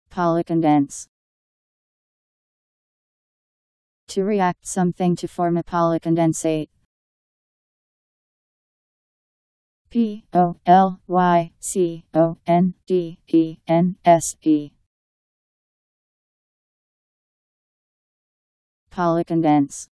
Polycondense. To react something to form a polycondensate. Polycondense. Polycondense.